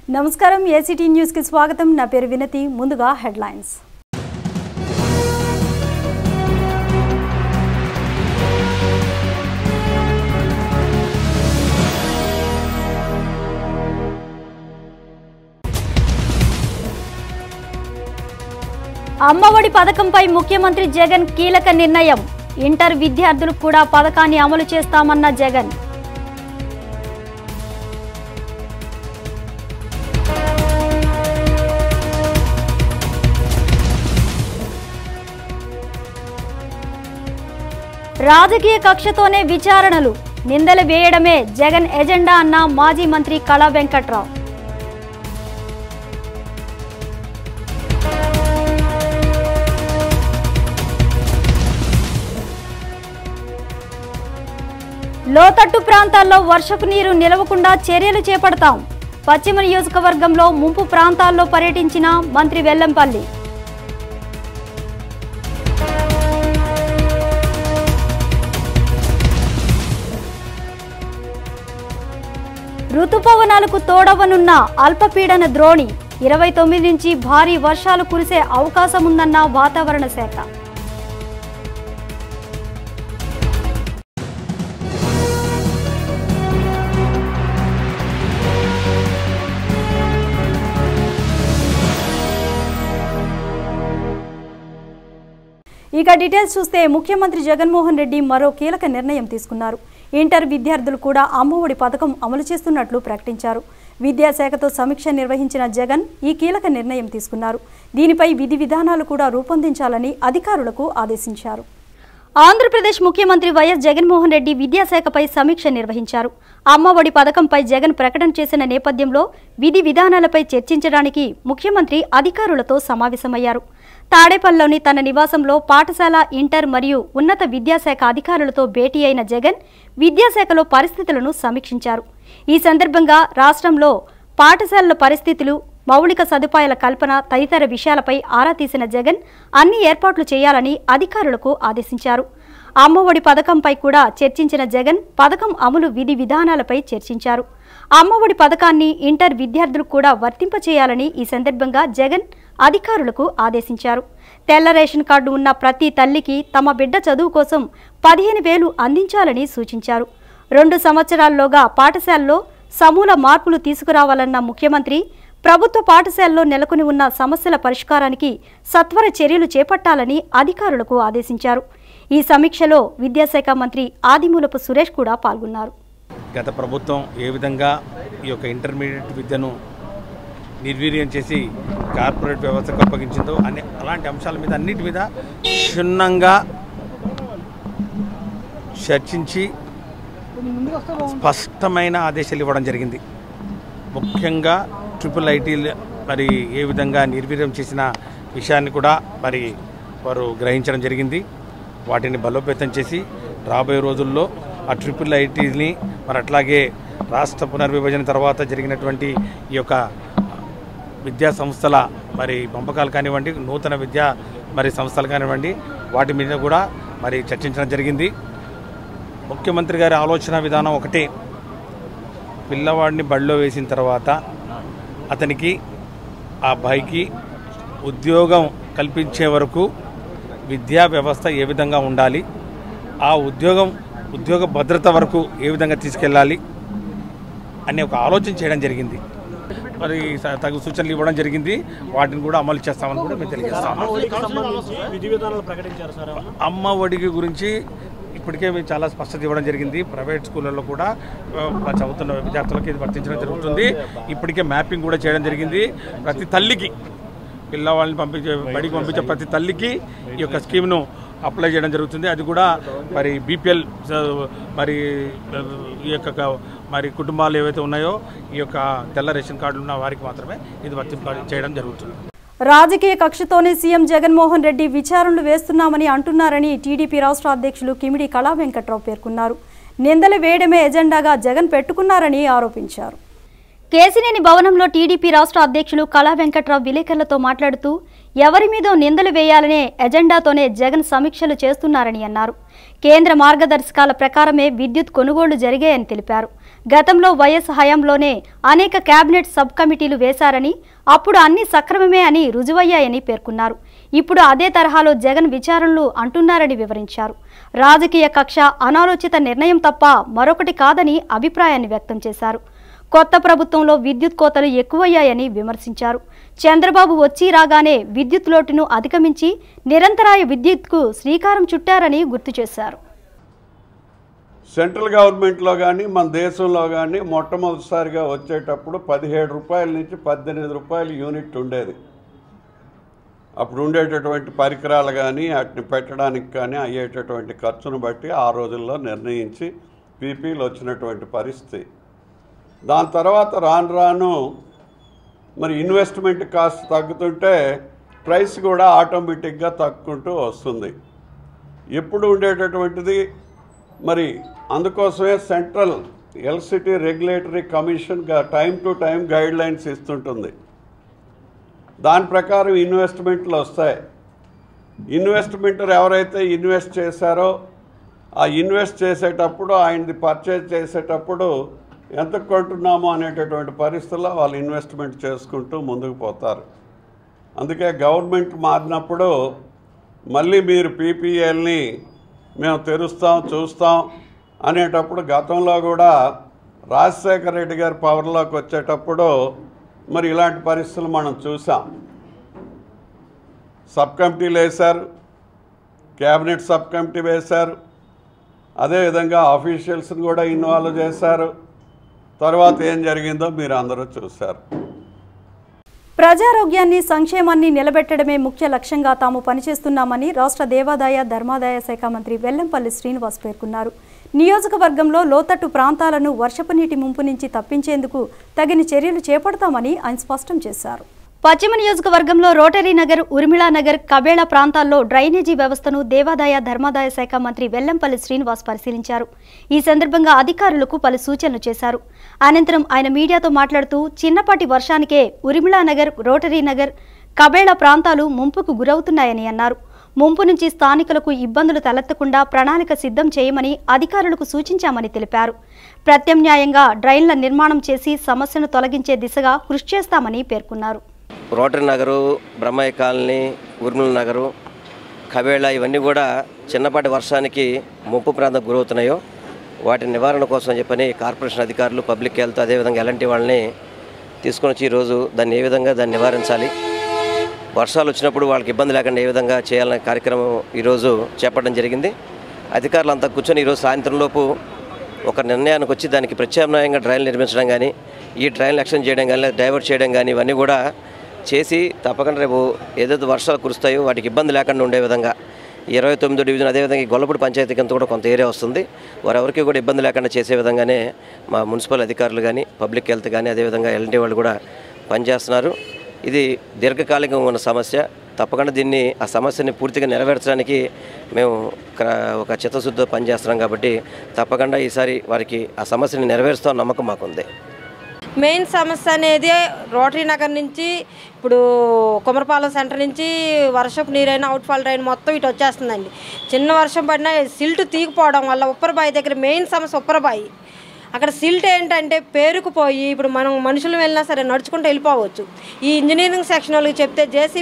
నమస్కారం ACT news కి స్వాగతం నా పేరు వినతి ముందుగా హెడ్లైన్స్ అమ్మఒడి పథకంపై ముఖ్యమంత్రి జగన్ కీలక నిర్ణయం ఇంటర్ విద్యార్థులకు కూడా పథకాన్ని అమలు చేస్తామన్న జగన్ రాజకీయ కక్షతోనే విచారణలు నిందలు వేయడమే జగన్ ఎజెండా అన్న మాజీ మంత్రి కళా వెంకట్రావు లోతట్టు ప్రాంతాల్లో వర్షపు నీరు నిలవకుండా చర్యలు చేపడతాం పశ్చిమ నియోజకవర్గంలో ముంపు ప్రాంతాల్లో పర్యటించిన మంత్రి వెల్లంపల్లి ఋతుపవనాలకు తోడవనున్న అల్పపీడన ద్రోణి 29 నుంచి భారీ వర్షాలు కురిసే అవకాశం ఉందన్న వాతావరణ శాఖ ఇక డీటెయిల్స్ చూస్తే ముఖ్యమంత్రి జగన్మోహన్ రెడ్డి మరో కీలక నిర్ణయం తీసుకున్నారు. ఇంటర్ విద్యార్థులు కూడా అమ్మఒడి పథకం అమలు చేస్తున్నట్లు ప్రకటించారు. విద్యాశాఖతో సమీక్ష నిర్వహించిన జగన్ ఈ కీలక నిర్ణయం తీసుకున్నారు. దీనిపై విధి విధానాలు కూడా రూపొందించాలని అధికారులకు ఆదేశించారు. ఆంధ్రప్రదేశ్ ముఖ్యమంత్రి వైఎస్ జగన్మోహన్ రెడ్డి విద్యాశాఖపై సమీక్ష నిర్వహించారు. అమ్మఒడి పథకంపై జగన్ ప్రకటన చేసిన నేపథ్యంలో విధి విధానాలపై చర్చించడానికి ముఖ్యమంత్రి అధికారులతో సమావేశమయ్యారు. తాడేపల్లిలోని తన నివాసంలో పాఠశాల, ఇంటర్ మరియు ఉన్నత విద్యాశాఖ అధికారులతో భేటీ అయిన జగన్ విద్యాశాఖలో పరిస్థితులను సమీక్షించారు. ఈ సందర్భంగా రాష్ట్రంలో పాఠశాలల పరిస్థితులు, మౌలిక సదుపాయాల కల్పన తదితర విషయాలపై ఆరా తీసిన జగన్ అన్ని ఏర్పాట్లు చేయాలని అధికారులకు ఆదేశించారు. అమ్మఒడి పథకంపై కూడా చర్చించిన జగన్ పథకం అమలు విధి విధానాలపై చర్చించారు. అమ్మఒడి పథకాన్ని ఇంటర్ విద్యార్థులకు కూడా వర్తింపచేయాలని ఈ సందర్భంగా జగన్ అధికారులకు ఆదేశించారు. తెల్ల రేషన్ కార్డు ఉన్న ప్రతి తల్లికి తమ బిడ్డ చదువు కోసం 15,000 అందించాలని సూచించారు. 2 సంవత్సరాల్లోగా పాఠశాలలో సమూల మార్పులు తీసుకురావాలన్న ముఖ్యమంత్రి ప్రభుత్వ పాఠశాలలో నెలకొని ఉన్న సమస్యల పరిష్కారానికి సత్వర చర్యలు చేపట్టాలని అధికారులకు ఆదేశించారు. ఈ సమీక్షలో విద్యాశాఖ మంత్రి ఆదిమూలపు సురేష్ కూడా పాల్గొన్నారు. గత ప్రభుత్వం ఏ విధంగా ఈ యొక్క ఇంటర్మీడియట్ విద్యను నిర్వీర్యం చేసి కార్పొరేట్ వ్యవస్థకు అప్పగించిందో అలాంటి అంశాల మీద అన్నిటి మీద క్షుణ్ణంగా చర్చించి స్పష్టమైన ఆదేశాలు ఇవ్వడం జరిగింది. ముఖ్యంగా IIIT మరి ఏ విధంగా నిర్వీర్యం చేసిన విషయాన్ని కూడా మరి వారు గ్రహించడం జరిగింది. వాటిని బలోపేతం చేసి రాబోయే రోజుల్లో ఆ IIITని మరి అట్లాగే రాష్ట్ర పునర్విభజన తర్వాత జరిగినటువంటి ఈ యొక్క విద్యా సంస్థల మరి పంపకాలు కానివ్వండి, నూతన విద్యా మరి సంస్థలు కానివ్వండి, వాటి మీద కూడా మరి చర్చించడం జరిగింది. ముఖ్యమంత్రి గారి ఆలోచన విధానం ఒకటే, పిల్లవాడిని బడిలో వేసిన తర్వాత అతనికి ఆ అబ్బాయికి ఉద్యోగం కల్పించే వరకు విద్యా వ్యవస్థ ఏ విధంగా ఉండాలి, ఆ ఉద్యోగ భద్రత వరకు ఏ విధంగా తీసుకెళ్ళాలి అనే ఒక ఆలోచన చేయడం జరిగింది. మరి తగు సూచనలు ఇవ్వడం జరిగింది. వాటిని కూడా అమలు చేస్తామని కూడా మేము తెలియజేస్తాము. అమ్మ ఒడికి గురించి ఇప్పటికే మేము చాలా స్పష్టత ఇవ్వడం జరిగింది. ప్రైవేట్ స్కూళ్ళల్లో కూడా చదువుతున్న విద్యార్థులకు ఇది వర్తించడం జరుగుతుంది. ఇప్పటికే మ్యాపింగ్ కూడా చేయడం జరిగింది. ప్రతి తల్లికి పిల్లవాళ్ళని బడికి పంపించే ప్రతి తల్లికి ఈ యొక్క స్కీమ్ను అప్లై చేయడం జరుగుతుంది. అది కూడా మరి BPL మరి ఈ యొక్క మరి కుటుంబాలు ఏవైతే ఉన్నాయో ఈ యొక్క తెల్ల రేషన్ కార్డులు ఉన్న వారికి మాత్రమే ఇది వర్తింప చేయడం జరుగుతుంది. రాజకీయ కక్షతోనే సీఎం జగన్మోహన్ రెడ్డి విచారణలు వేస్తున్నామని అంటున్నారని టీడీపీ రాష్ట్ర అధ్యక్షులు కిమిడి కళా వెంకట్రావు పేర్కొన్నారు. నిందలు వేయడమే ఎజెండాగా జగన్ పెట్టుకున్నారని ఆరోపించారు. కేసినేని భవనంలో టీడీపీ రాష్ట్ర అధ్యక్షులు కళా వెంకట్రావు విలేకరులతో మాట్లాడుతూ ఎవరి మీదో నిందలు వేయాలనే ఎజెండాతోనే జగన్ సమీక్షలు చేస్తున్నారని అన్నారు. కేంద్ర మార్గదర్శకాల ప్రకారమే విద్యుత్ కొనుగోళ్లు జరిగాయని తెలిపారు. గతంలో వైఎస్ హయాంలోనే అనేక కేబినెట్ సబ్ కమిటీలు వేశారని, అప్పుడు అన్ని సక్రమమే అని రుజువయ్యాయని పేర్కొన్నారు. ఇప్పుడు అదే తరహాలో జగన్ విచారణలు అంటున్నారని వివరించారు. రాజకీయ కక్ష, అనాలోచిత నిర్ణయం తప్ప మరొకటి కాదని అభిప్రాయాన్ని వ్యక్తం చేశారు. కొత్త ప్రభుత్వంలో విద్యుత్ కోతలు ఎక్కువయ్యాయని విమర్శించారు. చంద్రబాబు వచ్చి రాగానే విద్యుత్ లోటును అధిగమించి నిరంతరాయ విద్యుత్కు శ్రీకారం చుట్టారని గుర్తు చేశారు. సెంట్రల్ గవర్నమెంట్లో కానీ మన దేశంలో కానీ మొట్టమొదటిసారిగా వచ్చేటప్పుడు 17 రూపాయల నుంచి 18 రూపాయల యూనిట్ ఉండేది. అప్పుడు ఉండేటటువంటి పరికరాలు కానీ వాటిని పెట్టడానికి కానీ అయ్యేటటువంటి ఖర్చును బట్టి ఆ రోజుల్లో నిర్ణయించి పీపీలు వచ్చినటువంటి పరిస్థితి. దాని తర్వాత రాను రాను మరి ఇన్వెస్ట్మెంట్ కాస్ట్ తగ్గుతుంటే ప్రైస్ కూడా ఆటోమేటిక్గా తగ్గుకుంటూ వస్తుంది. ఎప్పుడు ఉండేటటువంటిది మరి అందుకోసమే సెంట్రల్ ఎలక్ట్రిసిటీ రెగ్యులేటరీ కమిషన్గా time to time guideline ఇస్తుంటుంది. దాని ప్రకారం ఇన్వెస్ట్మెంట్లు వస్తాయి. ఇన్వెస్ట్మెంటర్ ఎవరైతే ఇన్వెస్ట్ చేశారో ఆ ఇన్వెస్ట్ చేసేటప్పుడు ఆయనది పర్చేజ్ చేసేటప్పుడు ఎంత కొంటున్నామో అనేటటువంటి పరిస్థితుల్లో వాళ్ళు ఇన్వెస్ట్మెంట్ చేసుకుంటూ ముందుకు పోతారు. అందుకే గవర్నమెంట్ మారినప్పుడు మళ్ళీ మీరు పీపీఎల్ని మేము తెరుస్తాం చూస్తాం అనేటప్పుడు గతంలో కూడా రాజశేఖర రెడ్డి గారి పవర్లోకి వచ్చేటప్పుడు మరి ఇలాంటి పరిస్థితులు మనం చూసాం. సబ్ కమిటీలు వేశారు, క్యాబినెట్ సబ్ కమిటీ వేశారు, అదేవిధంగా ఆఫీషియల్స్ని కూడా ఇన్వాల్వ్ చేశారు. తర్వాత ఏం జరిగిందో మీరు అందరూ చూశారు. ప్రజారోగ్యాన్ని, సంక్షేమాన్ని నిలబెట్టడమే ముఖ్య లక్ష్యంగా తాము పనిచేస్తున్నామని రాష్ట్ర దేవాదాయ ధర్మాదాయ శాఖ మంత్రి వెల్లంపల్లి శ్రీనివాస్ పేర్కొన్నారు. నియోజకవర్గంలో లోతట్టు ప్రాంతాలను వర్షపు నీటి ముంపు నుంచి తప్పించేందుకు తగిన చర్యలు చేపడతామని ఆయన స్పష్టం చేశారు. పశ్చిమ నియోజకవర్గంలో రోటరీ నగర్, ఉర్మిళా నగర్, కబేళ ప్రాంతాల్లో డ్రైనేజీ వ్యవస్థను దేవాదాయ ధర్మాదాయ శాఖ మంత్రి వెల్లంపల్లి శ్రీనివాస్ పరిశీలించారు. ఈ సందర్భంగా అధికారులకు పలు సూచనలు చేశారు. అనంతరం ఆయన మీడియాతో మాట్లాడుతూ చిన్నపాటి వర్షానికే ఉర్మిళా నగర్, రోటరీ నగర్, కబేళ ప్రాంతాలు ముంపుకు గురవుతున్నాయని అన్నారు. ముంపు నుంచి స్థానికులకు ఇబ్బందులు తలెత్తకుండా ప్రణాళిక సిద్ధం చేయమని అధికారులకు సూచించామని తెలిపారు. ప్రత్యామ్నాయంగా డ్రైన్ల నిర్మాణం చేసి సమస్యను తొలగించే దిశగా కృషి చేస్తామని పేర్కొన్నారు. రోటరీ నగరు, బ్రహ్మయ్య కాలనీ, ఉర్మిళ నగరు, కబేళ ఇవన్నీ కూడా చిన్నపాటి వర్షానికి ముంపు ప్రాంతం గురవుతున్నాయో వాటి నివారణ కోసం చెప్పని కార్పొరేషన్ అధికారులు, పబ్లిక్ హెల్త్, అదేవిధంగా ఎలాంటి వాళ్ళని తీసుకొని వచ్చి ఈరోజు దాన్ని ఏ విధంగా దాన్ని నివారించాలి, వర్షాలు వచ్చినప్పుడు వాళ్ళకి ఇబ్బంది లేకుండా ఏ విధంగా చేయాలనే కార్యక్రమం ఈరోజు చేపట్టడం జరిగింది. అధికారులంతా కూర్చొని ఈరోజు సాయంత్రంలోపు ఒక నిర్ణయానికి వచ్చి దానికి ప్రత్యామ్నాయంగా డ్రైన్లు నిర్మించడం కానీ, ఈ డ్రైన్లు ఎక్స్టెండ్ చేయడం కానీ, డైవర్ట్ చేయడం కానీ ఇవన్నీ కూడా చేసి తప్పకుండా రేపు ఏదైతే వర్షాలు కురుస్తాయో వాటికి ఇబ్బంది లేకుండా ఉండే విధంగా 29వ డివిజన్, అదేవిధంగా ఈ గొల్లపూడి పంచాయతీ కింద కూడా కొంత ఏరియా వస్తుంది, వారెవరికి కూడా ఇబ్బంది లేకుండా చేసే విధంగానే మా మున్సిపల్ అధికారులు కానీ, పబ్లిక్ హెల్త్ కానీ, అదేవిధంగా ఎల్ఎన్టీ వాళ్ళు కూడా పనిచేస్తున్నారు. ఇది దీర్ఘకాలికంగా ఉన్న సమస్య. తప్పకుండా దీన్ని ఆ సమస్యని పూర్తిగా నెరవేర్చడానికి మేము ఒక చిత్తశుద్ధితో పనిచేస్తున్నాం. కాబట్టి తప్పకుండా ఈసారి వారికి ఆ సమస్యని నెరవేరుస్తాం నమ్మకం మాకుంది. మెయిన్ సమస్య అనేది రోటరీ నగర్ నుంచి ఇప్పుడు కుమరపాలెం సెంటర్ నుంచి వర్షపు నీరైన అవుట్ఫాల్ డ్రైన్ మొత్తం ఇటు వచ్చేస్తుందండి. చిన్న వర్షం పడినా సిల్ట్ తీగిపోవడం వల్ల ఉప్పరబాయి దగ్గర మెయిన్ సమస్య ఉప్పరబాయి. అక్కడ సిల్ట్ ఏంటంటే పేరుకుపోయి ఇప్పుడు మనం మనుషులు వెళ్ళినా సరే నడుచుకుంటూ వెళ్ళిపోవచ్చు. ఈ ఇంజనీరింగ్ సెక్షన్ వాళ్ళకి చెప్తే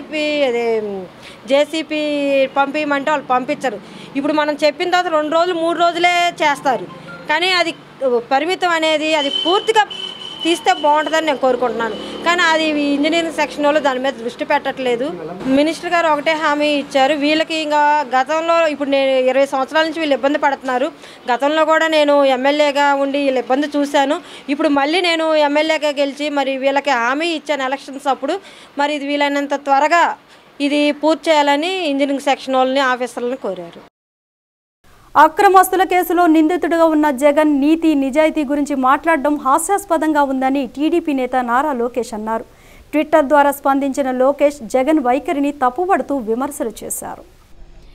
జేసీపీ పంపించమంటే వాళ్ళు పంపించరు. ఇప్పుడు మనం చెప్పిన తర్వాత 2 రోజులు 3 రోజులే చేస్తారు. కానీ అది పరిమితం అనేది అది పూర్తిగా తీస్తే బాగుంటుందని నేను కోరుకుంటున్నాను. కానీ అది ఇంజనీరింగ్ సెక్షన్ వాళ్ళు దాని మీద దృష్టి పెట్టట్లేదు. మినిస్టర్ గారు ఒకటే హామీ ఇచ్చారు, వీళ్ళకి ఇంకా గతంలో ఇప్పుడు నేను 20 సంవత్సరాల నుంచి వీళ్ళు ఇబ్బంది పడుతున్నారు. గతంలో కూడా నేను ఎమ్మెల్యేగా ఉండి వీళ్ళ ఇబ్బంది చూశాను. ఇప్పుడు మళ్ళీ నేను ఎమ్మెల్యేగా గెలిచి మరి వీళ్ళకి హామీ ఇచ్చాను ఎలక్షన్స్ అప్పుడు. మరి ఇది వీలైనంత త్వరగా ఇది పూర్తి చేయాలని ఇంజనీరింగ్ సెక్షన్ వాళ్ళని, ఆఫీసర్లను కోరారు. అక్రమస్తుల కేసులో నిందితుడిగా ఉన్న జగన్ నీతి నిజాయితీ గురించి మాట్లాడడం హాస్యాస్పదంగా ఉందని టీడీపీ నేత నారా లోకేష్ అన్నారు. ట్విట్టర్ ద్వారా స్పందించిన లోకేష్ జగన్ వైఖరిని తప్పుపడుతూ విమర్శలు చేశారు.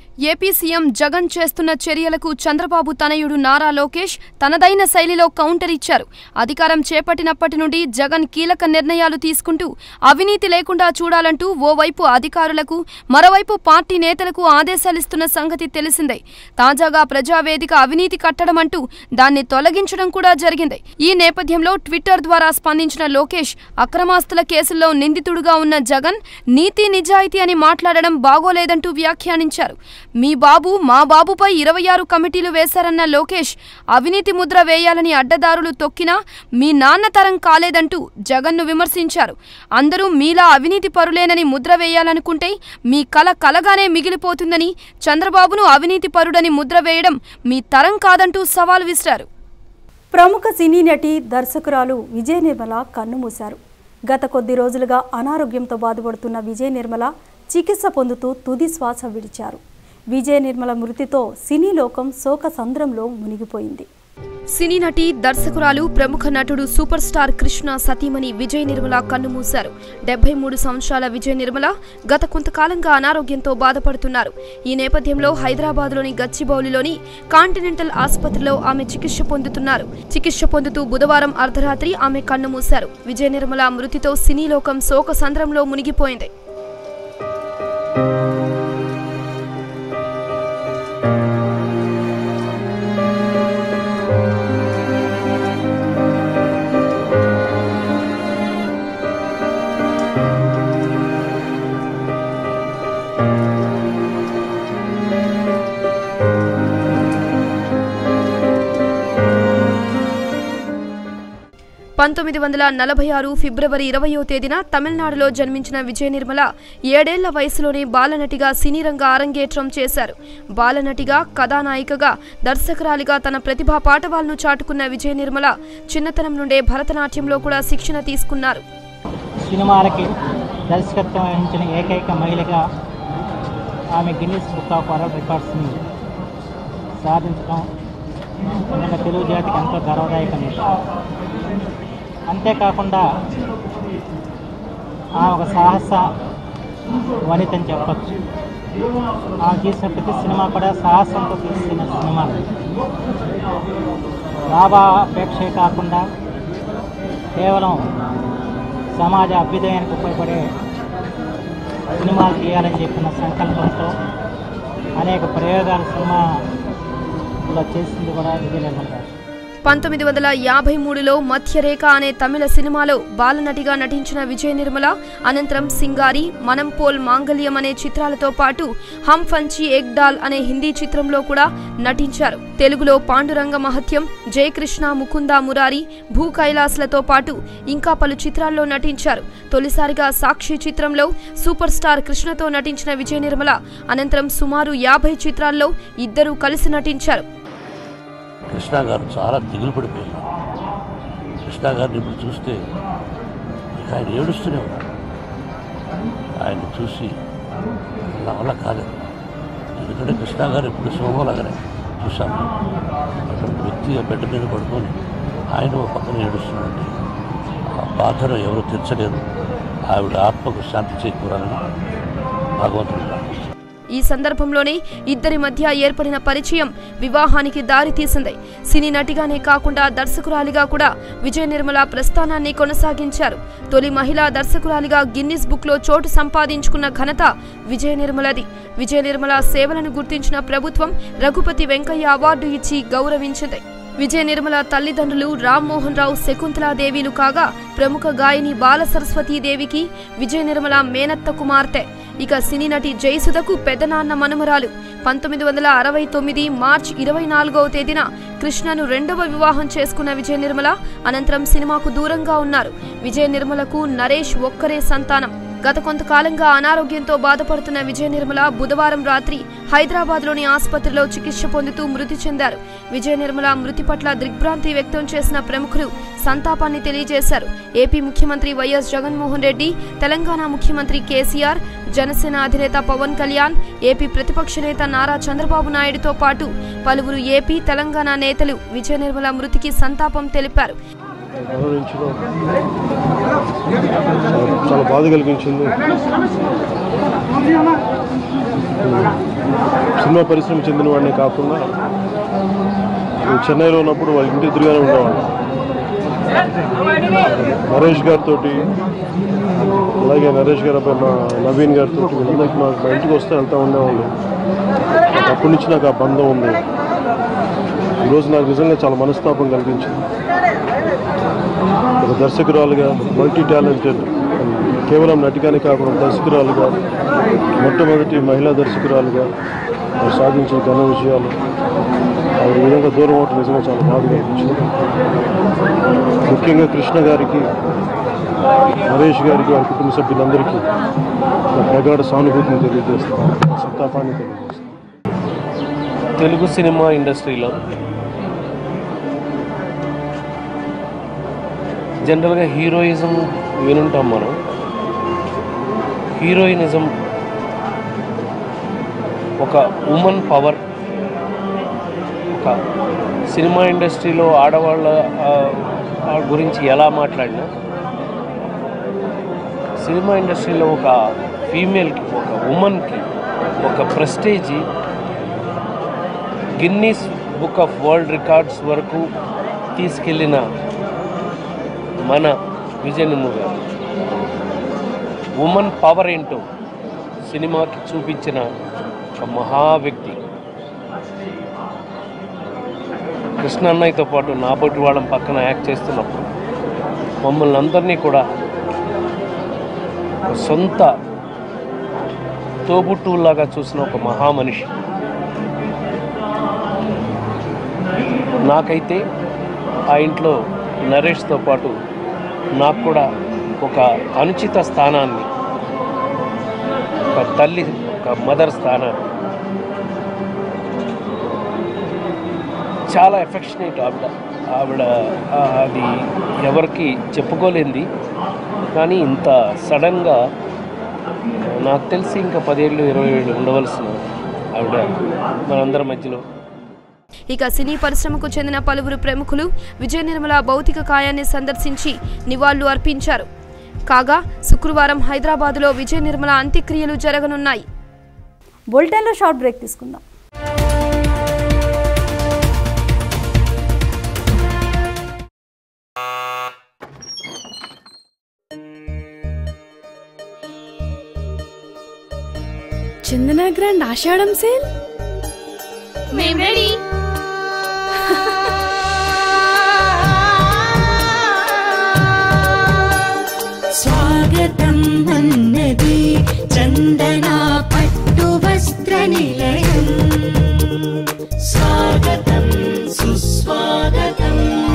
ఏపీ సీఎం జగన్ చేస్తున్న చర్యలకు చంద్రబాబు తనయుడు నారా లోకేష్ తనదైన శైలిలో కౌంటర్ ఇచ్చారు. అధికారం చేపట్టినప్పటి నుండి జగన్ కీలక నిర్ణయాలు తీసుకుంటూ అవినీతి లేకుండా చూడాలంటూ ఓవైపు అధికారులకు మరోవైపు పార్టీ నేతలకు ఆదేశాలిస్తున్న సంగతి తెలిసిందే. తాజాగా ప్రజావేదిక అవినీతి కట్టడం అంటూ దాన్ని తొలగించడం కూడా జరిగింది. ఈ నేపథ్యంలో ట్విట్టర్ ద్వారా స్పందించిన లోకేష్ అక్రమాస్తుల కేసుల్లో నిందితుడుగా ఉన్న జగన్ నీతి నిజాయితీ అని మాట్లాడడం బాగోలేదంటూ వ్యాఖ్యానించారు. మీ బాబు మా బాబుపై 26 కమిటీలు వేశారన్న లోకేష్ అవినీతి ముద్ర వేయాలని అడ్డదారులు తొక్కినా మీ నాన్న తరం కాలేదంటూ జగన్ను విమర్శించారు. అందరూ మీలా అవినీతి పరులేనని ముద్ర వేయాలనుకుంటే మీ కల కలగానే మిగిలిపోతుందని, చంద్రబాబును అవినీతి పరుడని ముద్ర వేయడం మీ తరం కాదంటూ సవాల్ విసిరారు. ప్రముఖ సినీ నటి దర్శకురాలు విజయ నిర్మల కన్నుమూశారు. గత కొద్ది రోజులుగా అనారోగ్యంతో బాధపడుతున్న విజయ నిర్మల చికిత్స పొందుతూ తుది శ్వాస విడిచారు. విజయ నిర్మల మృతితో సినీ లోకం శోక సంద్రంలో మునిగిపోయింది. సినీ నటి దర్శకురాలు ప్రముఖ నటుడు సూపర్ స్టార్ కృష్ణ సతీమణి విజయ నిర్మల కన్నుమూశారు. 73 సంవత్సరాల విజయ నిర్మల గత కొంతకాలంగా అనారోగ్యంతో బాధపడుతున్నారు. ఈ నేపథ్యంలో హైదరాబాద్లోని గచ్చిబౌలిలోని కాంటినెంటల్ ఆసుపత్రిలో ఆమె చికిత్స పొందుతున్నారు. చికిత్స పొందుతూ బుధవారం అర్ధరాత్రి ఆమె కన్నుమూశారు. విజయ నిర్మల మృతితో సినీ లోకం శోక సంద్రంలో మునిగిపోయింది. ఫిబ్రవరి 20వ తేదీన తమిళనాడులో జన్మించిన విజయ నిర్మల 7 ఏళ్ల వయసులోనే బాలనటిగా సినీ రంగ అరంగేట్రం చేశారు. బాలనటిగా, కథానాయికగా, దర్శకురాలిగా తన ప్రతిభా పాటవాలను చాటుకున్న విజయ నిర్మల చిన్నతనం నుండే భరతనాట్యంలో కూడా శిక్షణ తీసుకున్నారు. సినిమాలకి దర్శకత్వం వహించిన ఏకైక మహిళగా ఆమె గిన్నిస్ బుక్ ఆఫ్ వరల్డ్ రికార్డ్స్ని సాధించడం మన తెలుగు జాతికి ఎంతో గర్వదాయకం విషయం. అంతేకాకుండా ఆమె ఒక సాహస వనిత అని చెప్పచ్చు. ఆమె తీసిన ప్రతి సినిమా కూడా సాహసంతో తీసిన సినిమాలు. లాభాపేక్షే కాకుండా కేవలం సమాజ అభ్యుదయానికి ఉపయోగపడే సినిమాలు తీయాలని చెప్పిన సంకల్పంతో అనేక ప్రయోగాలు సినిమాలో చేసింది కూడా విజయ నిర్మల గారు. 1953లో మధ్యరేఖ అనే తమిళ సినిమాలో బాలనటిగా నటించిన విజయ నిర్మల అనంతరం సింగారి, మనం పోల్ మాంగళ్యం అనే చిత్రాలతో పాటు హమ్ ఫంచి ఏక్ డాల్ అనే హిందీ చిత్రంలో కూడా నటించారు. తెలుగులో పాండురంగ మహత్యం, జయకృష్ణ, ముకుంద మురారి, భూ కైలాస్లతో పాటు ఇంకా పలు చిత్రాల్లో నటించారు. తొలిసారిగా సాక్షి చిత్రంలో సూపర్ స్టార్ కృష్ణతో నటించిన విజయ నిర్మల అనంతరం సుమారు 50 చిత్రాల్లో ఇద్దరూ కలిసి నటించారు. కృష్ణ గారు చాలా దిగులు పడిపోయారు. కృష్ణ గారిని ఇప్పుడు చూస్తే ఆయన ఏడుస్తూనే ఉన్నారు. ఆయన చూసి నా వల్ల కాలేదు. ఎందుకంటే కృష్ణ గారు ఇప్పుడు సింహంలాగానే చూశాను. అటువంటి వ్యక్తిగా బిడ్డ మీద పడుకొని ఆయన ఒక పక్కన ఏడుస్తున్నాడంటే ఆ బాధను ఎవరు తీర్చలేరు. ఆవిడ ఆత్మకు శాంతి చేకూరాలని భగవంతుడు ప్రార్థిస్తారు. ఈ సందర్భంలోనే ఇద్దరి మధ్య ఏర్పడిన పరిచయం వివాహానికి దారితీసింది. సినీ నటిగానే కాకుండా దర్శకురాలిగా కూడా విజయ నిర్మల ప్రస్థానాన్ని కొనసాగించారు. తొలి మహిళా దర్శకురాలిగా గిన్నిస్ బుక్లో చోటు సంపాదించుకున్న ఘనత విజయ నిర్మలది. విజయ నిర్మల సేవలను గుర్తించిన ప్రభుత్వం రఘుపతి వెంకయ్య అవార్డు ఇచ్చి గౌరవించింది. విజయ నిర్మల తల్లిదండ్రులు రామ్మోహన్ రావు, శకుంతలాదేవిలు కాగా ప్రముఖ గాయని బాల సరస్వతీదేవికి విజయ నిర్మల మేనత్త కుమార్తె. ఇక సినీ నటి జయసుధకు పెద్దనాన్న మనుమరాలు. 1969 మార్చి 24వ తేదీన కృష్ణను 2వ వివాహం చేసుకున్న విజయ నిర్మల అనంతరం సినిమాకు దూరంగా ఉన్నారు. విజయ నిర్మలకు నరేష్ ఒక్కరే సంతానం. గత కొంతకాలంగా అనారోగ్యంతో బాధపడుతున్న విజయ నిర్మల బుధవారం రాత్రి హైదరాబాద్లోని ఆసుపత్రిలో చికిత్స పొందుతూ మృతి చెందారు. విజయ నిర్మల మృతి పట్ల దిగ్భ్రాంతి వ్యక్తం చేసిన ప్రముఖులు సంతాపాన్ని తెలియజేశారు. ఏపీ ముఖ్యమంత్రి వైఎస్ జగన్మోహన్ రెడ్డి, తెలంగాణ ముఖ్యమంత్రి కేసీఆర్, జనసేన అధినేత పవన్ కళ్యాణ్, ఏపీ ప్రతిపక్ష నేత నారా చంద్రబాబు నాయుడుతో పాటు పలువురు ఏపీ, తెలంగాణ నేతలు విజయ నిర్మల మృతికి సంతాపం తెలిపారు. చాలా బాధ కలిగించింది. సినిమా పరిశ్రమ చెందిన వాడిని కాకుండా చెన్నైలో ఉన్నప్పుడు వాళ్ళ ఇంటి ఎదురుగానే ఉండేవాళ్ళు. నరేష్ గారితో, అలాగే నరేష్ గారి అబ్బాయి నవీన్ గారితో వీళ్ళందరికీ మా ఇంటికి వస్తే వెళ్తూ ఉండేవాళ్ళు. అప్పటి నుంచి నాకు ఆ బంధం ఉంది. ఈరోజు నాకు నిజంగా చాలా మనస్తాపం కలిగించింది. ఒక దర్శకురాలుగా, మల్టీ టాలెంటెడ్, కేవలం నటిగానే కాకుండా దర్శకురాలుగా, మొట్టమొదటి మహిళా దర్శకురాలుగా సాధించిన ఘన విషయాలు ఆవిడ విధంగా దూరం అవటం నిజంగా చాలా బాధగా అనిపించింది. ముఖ్యంగా కృష్ణ గారికి, నరేష్ గారికి, వారి కుటుంబ సభ్యులందరికీ ప్రగాఢ సానుభూతిని తెలియజేస్తాను, సంతాపాన్ని తెలియజేస్తాను. తెలుగు సినిమా ఇండస్ట్రీలో జనరల్గా హీరోయిజం వినుంటాం మనం. హీరోయినిజం ఒక ఉమెన్ పవర్. ఒక సినిమా ఇండస్ట్రీలో ఆడవాళ్ళ గురించి ఎలా మాట్లాడినా, సినిమా ఇండస్ట్రీలో ఒక ఫీమేల్కి, ఒక ఉమెన్కి ఒక prestige Guinness Book of World Records వరకు తీసుకెళ్ళిన మన విజయనిర్మల గారు ఉమెన్ పవర్ ఏంటో సినిమాకి చూపించిన ఒక మహా వ్యక్తి. కృష్ణ అన్నయ్యతో పాటు నాబోటి వాళ్ళం పక్కన యాక్ట్ చేస్తున్నప్పుడు మమ్మల్ని అందరినీ కూడా సొంత తోబుట్టువులాగా చూసిన ఒక మహామనిషి. నాకైతే ఆ ఇంట్లో నరేష్తో పాటు నాకు కూడా ఒక అనుచిత స్థానాన్ని, ఒక తల్లి, ఒక మదర్ స్థానాన్ని, చాలా ఎఫెక్షనేట్ ఆవిడ అది ఎవరికి చెప్పుకోలేంది. కానీ ఇంత సడన్గా నాకు తెలిసి ఇంకా 10 ఏళ్ళు 20 ఏళ్ళు ఉండవలసిన ఆవిడ మనందరి మధ్యలో. ఇక సినీ పరిశ్రమకు చెందిన పలువురు ప్రముఖులు విజయ నిర్మల భౌతిక కాయాన్ని సందర్శించి నివాళులు అర్పించారు. కాగా శుక్రవారం హైదరాబాద్లో విజయ నిర్మల అంత్యక్రియలు జరగనున్నాయి. బులెటిన్లో షార్ట్ బ్రేక్ తీసుకుందాం. చందన గ్రాండ్ ఆషాఢం సేల్ మేం రెడీ. స్వాగతం అన్నది చందన పట్టు వస్త్ర నిలయం. స్వాగతం సుస్వాగతం.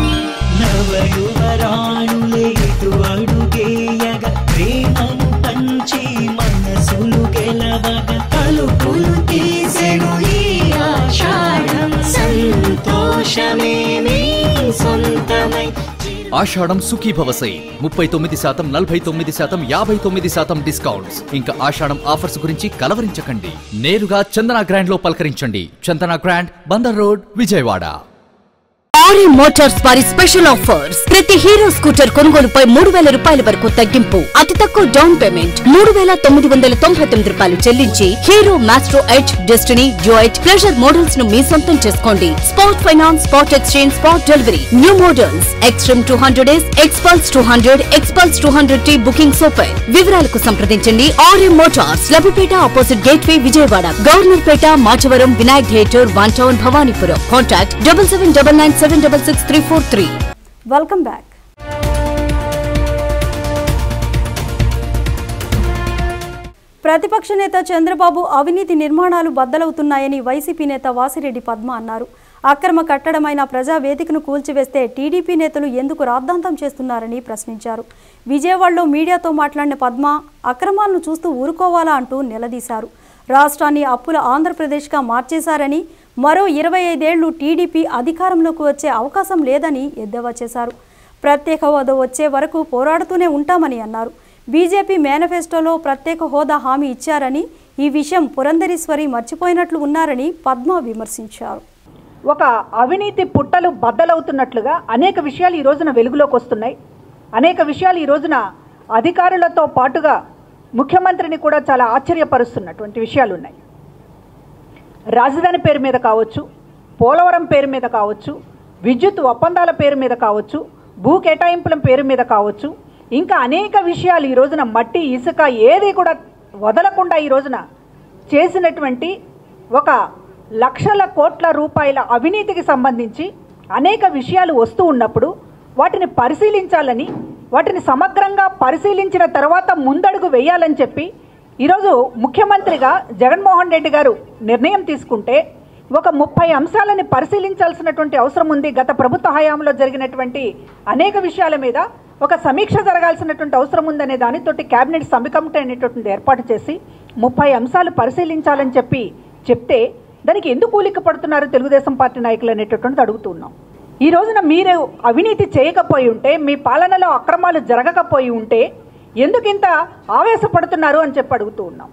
నవయువరాణులేటు అడుగేయగా ప్రేమను పంచి మనసులు గెలవగా తలుపులు తీసెను ఈ ఆషాఢం. సంతోషమే మీ సొంతమై. ఆషాఢం సుఖీభవసై 39%, 49%, 59% డిస్కౌంట్స్. ఇంకా ఆషాఢం ఆఫర్స్ గురించి కలవరించకండి. నేరుగా చందన గ్రాండ్ లో పలకరించండి. Chandana Grand, Bandar road, Vijayawada. R A motors వారి స్పెషల్ ఆఫర్స్. ప్రతి హీరో స్కూటర్ కొనుగోలుపై 3000 రూపాయల వరకు తగ్గింపు. అతి తక్కువ డౌన్ పేమెంట్ 3999 రూపాయలు చెల్లించి Hero Maestro Edge, Destiny, Duet, Pleasure models ను మీ సొంతం చేసుకోండి. Spot finance, spot exchange, spot delivery. New models Xtreme 200S, Xpulse 200, Xpulse 200T booking super. వివరాలకు సంప్రదించండి. R A motors, Labbipet opposite Gateway, Vijayawada. Governorpet, Machavaram, Vinayak theatre, 1 town, Bhavanipuram. Contact 7799763343. Welcome back. ప్రతిపక్ష నేత చంద్రబాబు అవినీతి నిర్మాణాలు బద్దలవుతున్నాయని వైసీపీ నేత వాసిరెడ్డి పద్మ అన్నారు. అక్రమ కట్టడమైన ప్రజావేదికను కూల్చివేస్తే టీడీపీ నేతలు ఎందుకు రాద్ధాంతం చేస్తున్నారని ప్రశ్నించారు. విజయవాడలో మీడియాతో మాట్లాడిన పద్మ అక్రమాలను చూస్తూ ఊరుకోవాలా అంటూ నిలదీశారు. రాష్ట్రాన్ని అప్పుల ఆంధ్రప్రదేశ్గా మార్చేశారని, మరో 25 ఏళ్లు టీడీపీ అధికారంలోకి వచ్చే అవకాశం లేదని ఎద్దేవా చేశారు. ప్రత్యేక హోదా వచ్చే వరకు పోరాడుతూనే ఉంటామని అన్నారు. బీజేపీ మేనిఫెస్టోలో ప్రత్యేక హోదా హామీ ఇచ్చారని, ఈ విషయం పురంధరేశ్వరి మర్చిపోయినట్లు ఉన్నారని పద్మ విమర్శించారు. ఒక అవినీతి పుట్టలు బద్దలవుతున్నట్లుగా అనేక విషయాలు ఈ రోజున వెలుగులోకి వస్తున్నాయి. అనేక విషయాలు ఈ రోజున అధికారులతో పాటుగా ముఖ్యమంత్రిని కూడా చాలా ఆశ్చర్యపరుస్తున్నటువంటి విషయాలు ఉన్నాయి. రాజధాని పేరు మీద కావచ్చు, పోలవరం పేరు మీద కావచ్చు, విద్యుత్ ఒప్పందాల పేరు మీద కావచ్చు, భూ కేటాయింపుల పేరు మీద కావచ్చు, ఇంకా అనేక విషయాలు ఈ రోజున మట్టి ఇసుక ఏది కూడా వదలకుండా ఈ రోజున చేసినటువంటి ఒక లక్షల కోట్ల రూపాయల అవినీతికి సంబంధించి అనేక విషయాలు వస్తూ ఉన్నప్పుడు వాటిని పరిశీలించాలని, వాటిని సమగ్రంగా పరిశీలించిన తర్వాత ముందడుగు వేయాలని చెప్పి ఈరోజు ముఖ్యమంత్రిగా జగన్మోహన్ రెడ్డి గారు నిర్ణయం తీసుకుంటే ఒక 30 అంశాలని పరిశీలించాల్సినటువంటి అవసరం ఉంది. గత ప్రభుత్వ హయాంలో జరిగినటువంటి అనేక విషయాల మీద ఒక సమీక్ష జరగాల్సినటువంటి అవసరం ఉందనే దానితోటి కేబినెట్ సబ్ కమిటీ అనేటటువంటి ఏర్పాటు చేసి 30 అంశాలు పరిశీలించాలని చెప్తే దానికి ఎందుకు కూలిక పడుతున్నారు తెలుగుదేశం పార్టీ నాయకులు అనేటటువంటిది అడుగుతున్నాం. ఈ రోజున మీరు అవినీతి చేయకపోయి ఉంటే, మీ పాలనలో అక్రమాలు జరగకపోయి ఉంటే ఎందుకు ఇంత ఆవేశపడుతున్నారు అని చెప్పి అడుగుతూ ఉన్నాం.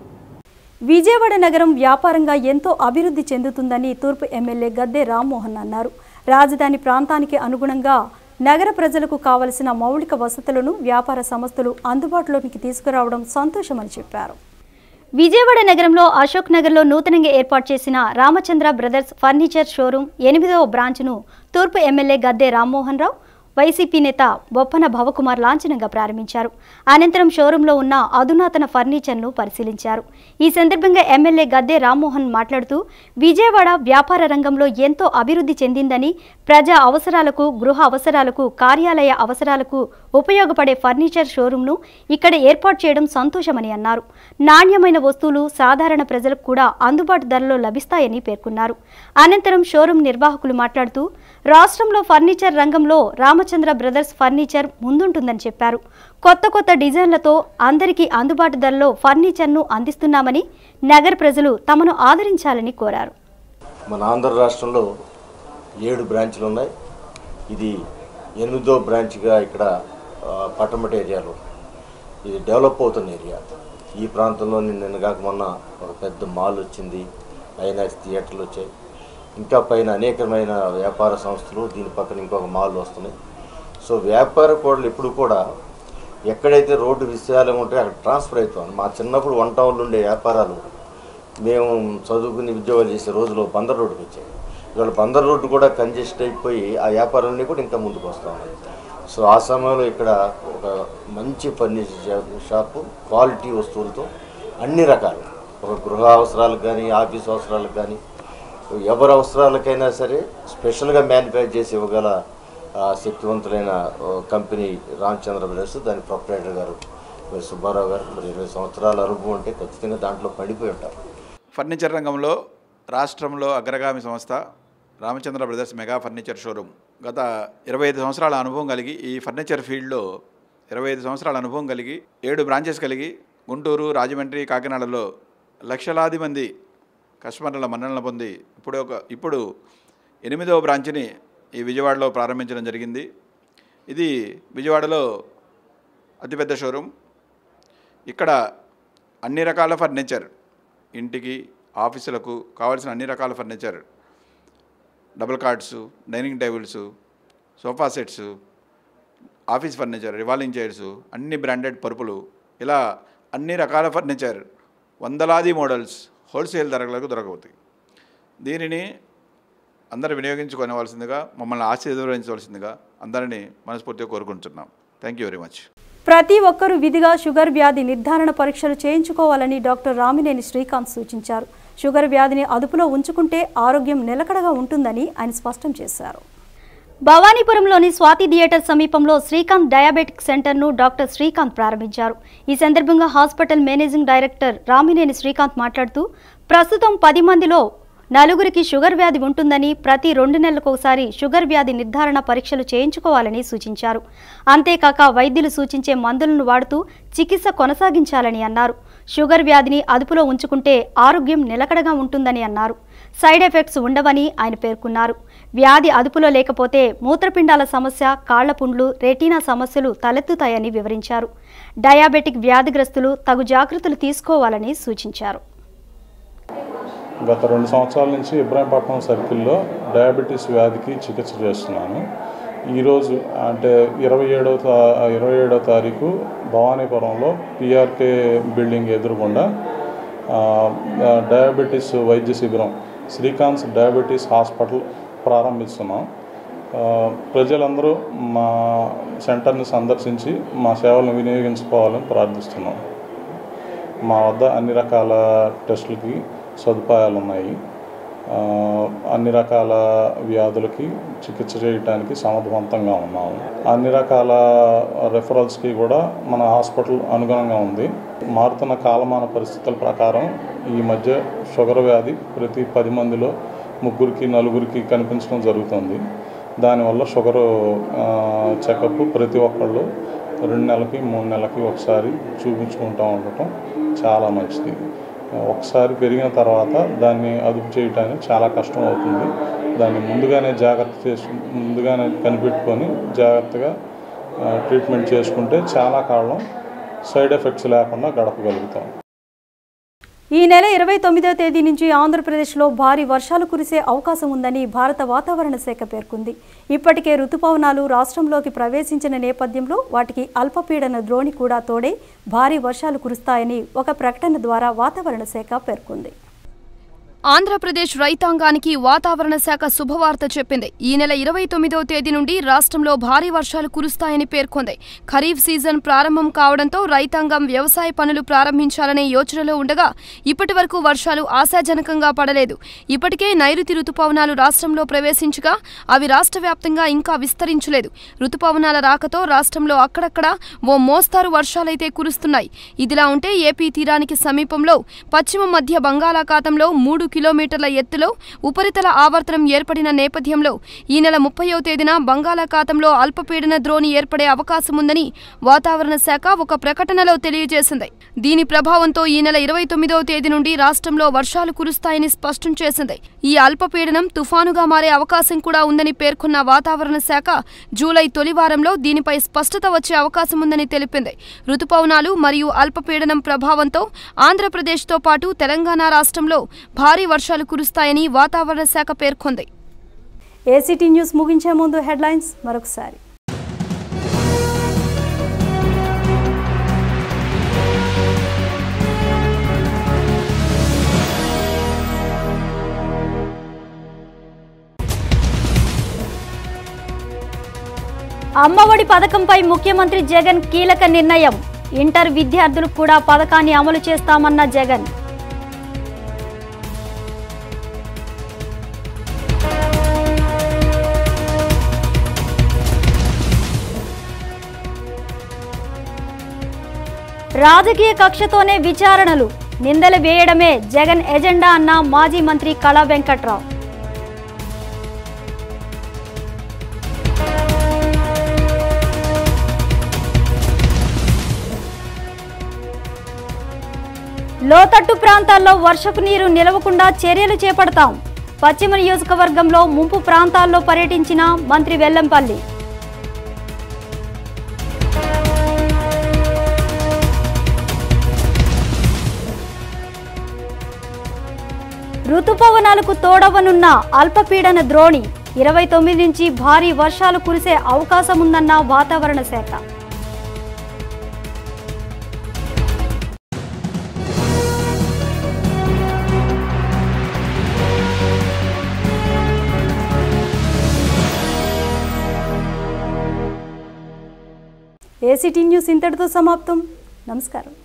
విజయవాడ నగరం వ్యాపారంగా ఎంతో అభివృద్ధి చెందుతుందని తూర్పు ఎమ్మెల్యే గద్దె రామ్మోహన్ అన్నారు. రాజధాని ప్రాంతానికి అనుగుణంగా నగర ప్రజలకు కావలసిన మౌలిక వసతులను వ్యాపార సంస్థలు అందుబాటులోకి తీసుకురావడం సంతోషమని చెప్పారు. విజయవాడ నగరంలో అశోక్ నగర్లో నూతనంగా ఏర్పాటు చేసిన రామచంద్ర బ్రదర్స్ ఫర్నిచర్ షోరూం 8వ బ్రాంచ్ను తూర్పు ఎమ్మెల్యే గద్దె రామ్మోహన్ రావు, వైసీపీ నేత బొప్పన భవకుమార్ లాంఛనంగా ప్రారంభించారు. అనంతరం షోరూంలో ఉన్న అధునాతన ఫర్నిచర్ను పరిశీలించారు. ఈ సందర్భంగా ఎమ్మెల్యే గద్దె రామ్మోహన్ మాట్లాడుతూ విజయవాడ వ్యాపార రంగంలో ఎంతో అభివృద్ధి చెందిందని, ప్రజా అవసరాలకు, గృహ అవసరాలకు, కార్యాలయ అవసరాలకు ఉపయోగపడే ఫర్నిచర్ షోరూంను ఇక్కడ ఏర్పాటు చేయడం సంతోషమని అన్నారు. నాణ్యమైన వస్తువులు సాధారణ ప్రజలకు కూడా అందుబాటు ధరలో లభిస్తాయని పేర్కొన్నారు. అనంతరం షోరూం నిర్వాహకులు మాట్లాడుతూ రాష్ట్రంలో ఫర్నిచర్ రంగంలో రామచంద్ర బ్రదర్స్ ఫర్నిచర్ ముందుంటుందని చెప్పారు. కొత్త డిజైన్లతో అందరికీ అందుబాటు ధరలో ఫర్నిచర్ను అందిస్తున్నామని, నగర ప్రజలు తమను ఆదరించాలని కోరారు. మన ఆంధ్ర రాష్ట్రంలో 7 బ్రాంచ్లు ఉన్నాయి. ఇది 8వ బ్రాంచ్గా ఇక్కడ పట్టమట ఏరియాలో ఇది డెవలప్ అవుతున్న ఏరియా. ఈ ప్రాంతంలో నిన్నగాక మొన్న ఒక పెద్ద మాల్ వచ్చింది, ఐనాక్స్ థియేటర్లు వచ్చాయి, ఇంకా పైన అనేకమైన వ్యాపార సంస్థలు, దీని పక్కన ఇంకొక మాల్ వస్తున్నాయి. సో వ్యాపార కోడలు ఎప్పుడు కూడా ఎక్కడైతే రోడ్డు విశాలంగా ఉంటే అక్కడ ట్రాన్స్ఫర్ అవుతాం. మా చిన్నప్పుడు 1 టౌన్లో ఉండే వ్యాపారాలు మేము చదువుకుని ఉద్యోగాలు చేసే రోజులో బందర్ రోడ్డుకి వచ్చాయి. ఇవాళ బందర్ రోడ్డు కూడా కంజెస్ట్ అయిపోయి ఆ వ్యాపారాలన్నీ కూడా ఇంకా ముందుకు వస్తూ ఉన్నాయి. సో ఆ సమయంలో ఇక్కడ ఒక మంచి ఫర్నిచర్ షాపు, క్వాలిటీ వస్తువులతో అన్ని రకాలు, ఒక గృహ అవసరాలకు కానీ, ఆఫీస్ అవసరాలకు కానీ, ఎవరి అవసరాలకైనా సరే స్పెషల్గా మ్యానుఫ్యాక్చర్ చేసి ఇవ్వగల శక్తివంతులైన కంపెనీ రామచంద్ర బ్రదర్స్. దాని ప్రొపరేటర్ గారు సుబ్బారావు గారు. మరి 20 సంవత్సరాల అనుభవం అంటే ఖచ్చితంగా దాంట్లో పడిపోయి ఉంటారు. ఫర్నిచర్ రంగంలో రాష్ట్రంలో అగ్రగామి సంస్థ Ramachandra brothers mega furniture showroom గత 25 సంవత్సరాల అనుభవం కలిగి, ఈ ఫర్నిచర్ ఫీల్డ్లో 25 సంవత్సరాల అనుభవం కలిగి 7 బ్రాంచెస్ కలిగి గుంటూరు, రాజమండ్రి, కాకినాడలో లక్షలాది మంది కస్టమర్ల మన్ననలు పొంది ఇప్పుడు 8వ బ్రాంచ్ని ఈ విజయవాడలో ప్రారంభించడం జరిగింది. ఇది విజయవాడలో అతిపెద్ద షోరూమ్. ఇక్కడ అన్ని రకాల ఫర్నిచర్, ఇంటికి ఆఫీసులకు కావాల్సిన అన్ని రకాల furniture, double cots, dining tables, sofa sets, office furniture, revolving chairs, అన్ని బ్రాండెడ్ పరుపులు, ఇలా అన్ని రకాల ఫర్నిచర్ వందలాది మోడల్స్ హోల్సేల్ ధరలకు దొరకవుతాయి. దీనిని అందరూ వినియోగించుకోవాల్సిందిగా, మమ్మల్ని ఆశీర్వదించవలసిందిగా అందరినీ మనస్ఫూర్తిగా కోరుకుంటున్నాం. Thank you very much. ప్రతి ఒక్కరూ విధిగా షుగర్ వ్యాధి నిర్ధారణ పరీక్షలు చేయించుకోవాలని డాక్టర్ రామినేని శ్రీకాంత్ సూచించారు. షుగర్ వ్యాధిని అదుపులో ఉంచుకుంటే ఆరోగ్యం నిలకడగా ఉంటుందని ఆయన స్పష్టం చేశారు. భవానీపురంలోని స్వాతి థియేటర్ సమీపంలో శ్రీకాంత్ డయాబెటిక్ సెంటర్ను డాక్టర్ శ్రీకాంత్ ప్రారంభించారు. ఈ సందర్భంగా hospital managing director Ramineni Srikanth మాట్లాడుతూ ప్రస్తుతం 10 మందిలో 4 షుగర్ వ్యాధి ఉంటుందని, ప్రతి 2 నెలలకోసారి షుగర్ వ్యాధి నిర్ధారణ పరీక్షలు చేయించుకోవాలని సూచించారు. అంతేకాక వైద్యులు సూచించే మందులను వాడుతూ చికిత్స కొనసాగించాలని అన్నారు. షుగర్ వ్యాధిని అదుపులో ఉంచుకుంటే ఆరోగ్యం నిలకడగా ఉంటుందని అన్నారు. సైడ్ ఎఫెక్ట్స్ ఉండవని ఆయన పేర్కొన్నారు. వ్యాధి అదుపులో లేకపోతే మూత్రపిండాల సమస్య, కాళ్లపుండ్లు, రెటీనా సమస్యలు తలెత్తుతాయని వివరించారు. డయాబెటిక్ వ్యాధిగ్రస్తులు తగు జాగ్రత్తలు తీసుకోవాలని సూచించారు. గత 2 సంవత్సరాల నుంచి ఇబ్రాహీంపట్నం సర్కిల్లో డయాబెటీస్ వ్యాధికి చికిత్స చేస్తున్నాను. ఈరోజు అంటే 27వ తారీఖు భవానీపురంలో పిఆర్కే బిల్డింగ్ ఎదురుగుండా డయాబెటీస్ వైద్య శిబిరం శ్రీకాంత్ డయాబెటీస్ హాస్పిటల్ ప్రారంభిస్తున్నాం. ప్రజలందరూ మా సెంటర్ని సందర్శించి మా సేవలను వినియోగించుకోవాలని ప్రార్థిస్తున్నాం. మా వద్ద అన్ని రకాల టెస్టులకి సదుపాయాలు ఉన్నాయి. అన్ని రకాల వ్యాధులకి చికిత్స చేయడానికి సమర్థవంతంగా ఉన్నాము. అన్ని రకాల రెఫరల్స్కి కూడా మన హాస్పిటల్ అనుగుణంగా ఉంది. మారుతున్న కాలమాన పరిస్థితుల ప్రకారం ఈ మధ్య షుగర్ వ్యాధి ప్రతి 10 మందిలో 3-4 కనిపించడం జరుగుతుంది. దానివల్ల షుగరు చెకప్ ప్రతి ఒక్కళ్ళు 2 నెలలకి 3 నెలలకి ఒకసారి చూపించుకుంటూ ఉండటం చాలా మంచిది. ఒకసారి పెరిగిన తర్వాత దాన్ని అదుపు చేయడానికి చాలా కష్టం అవుతుంది. దాన్ని ముందుగానే కనిపెట్టుకొని జాగ్రత్తగా ట్రీట్మెంట్ చేసుకుంటే చాలా కాలం సైడ్ ఎఫెక్ట్స్ లేకుండా గడపగలుగుతాం. ఈ నెల 29వ తేదీ నుంచి ఆంధ్రప్రదేశ్లో భారీ వర్షాలు కురిసే అవకాశం ఉందని భారత వాతావరణ శాఖ పేర్కొంది. ఇప్పటికే రుతుపవనాలు రాష్ట్రంలోకి ప్రవేశించిన నేపథ్యంలో వాటికి అల్పపీడన ద్రోణి కూడా తోడే భారీ వర్షాలు కురుస్తాయని ఒక ప్రకటన ద్వారా వాతావరణ శాఖ పేర్కొంది. ఆంధ్రప్రదేశ్ రైతాంగానికి వాతావరణ శాఖ శుభవార్త చెప్పింది. ఈ నెల 29వ తేదీ నుండి రాష్ట్రంలో భారీ వర్షాలు కురుస్తాయని పేర్కొంది. ఖరీఫ్ సీజన్ ప్రారంభం కావడంతో రైతాంగం వ్యవసాయ పనులు ప్రారంభించాలనే యోచనలో ఉండగా ఇప్పటి వరకు వర్షాలు ఆశాజనకంగా పడలేదు. ఇప్పటికే నైరుతి రుతుపవనాలు రాష్ట్రంలో ప్రవేశించగా అవి రాష్ట్ర వ్యాప్తంగా ఇంకా విస్తరించలేదు. రుతుపవనాల రాకతో రాష్ట్రంలో అక్కడక్కడ ఓ మోస్తారు వర్షాలైతే కురుస్తున్నాయి. ఇదిలా ఉంటే ఏపీ తీరానికి సమీపంలో పశ్చిమ మధ్య బంగాళాఖాతంలో 3 కిలోమీటర్ల ఎత్తులో ఉపరితల ఆవర్తనం ఏర్పడిన నేపథ్యంలో ఈ నెల 30వ తేదీన బంగాళాఖాతంలో అల్పపీడన ద్రోణి ఏర్పడే అవకాశం ఉందని వాతావరణ శాఖ ఒక ప్రకటనలో తెలియజేసింది. దీని ప్రభావంతో ఈ నెల 29వ తేదీ నుండి రాష్ట్రంలో వర్షాలు కురుస్తాయని స్పష్టం చేసింది. ఈ అల్పపీడనం తుఫానుగా మారే అవకాశం కూడా ఉందని పేర్కొన్న వాతావరణ శాఖ జూలై తొలి వారంలో దీనిపై స్పష్టత వచ్చే అవకాశం ఉందని తెలిపింది. రుతుపవనాలు మరియు అల్పపీడనం ప్రభావంతో ఆంధ్రప్రదేశ్తో పాటు తెలంగాణ రాష్ట్రంలో భారీ వర్షాలు కురుస్తాయని వాతావరణ శాఖ పేర్కొంది. ఏసీటీ న్యూస్ ముగించే ముందు హెడ్లైన్స్ మరొకసారి. అమ్మఒడి పథకంపై ముఖ్యమంత్రి జగన్ కీలక నిర్ణయం. ఇంటర్ విద్యార్థులకు కూడా పథకాన్ని అమలు చేస్తామన్న జగన్. రాజకీయ కక్షతోనే విచారణలు, నిందలు వేయడమే జగన్ ఎజెండా అన్న మాజీ మంత్రి కళా వెంకట్రావు. లోతట్టు ప్రాంతాల్లో వర్షపు నీరు నిలవకుండా చర్యలు చేపడతాం. పశ్చిమ నియోజకవర్గంలో ముంపు ప్రాంతాల్లో పర్యటించిన మంత్రి వెల్లంపల్లి. రుతుపవనాలకు తోడవనున్న అల్పపీడన ద్రోణి 29 నుంచి భారీ వర్షాలు కురిసే అవకాశం ఉందన్న వాతావరణ శాఖ. ఏసీటీ న్యూస్ ఇంతటితో సమాప్తం. నమస్కారం.